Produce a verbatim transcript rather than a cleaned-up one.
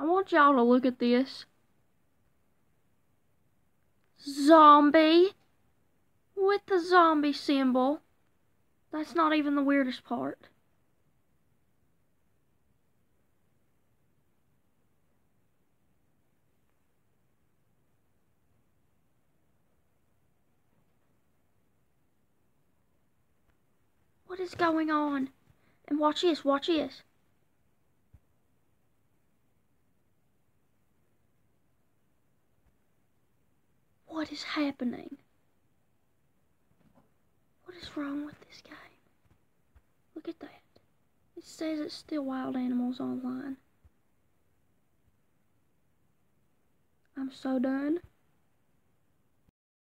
I want y'all to look at this. Zombie with the zombie symbol. That's not even the weirdest part. What is going on? And watch this, watch this. What is happening? What is wrong with this game? Look at that. It says it's still Wild Animals Online. I'm so done.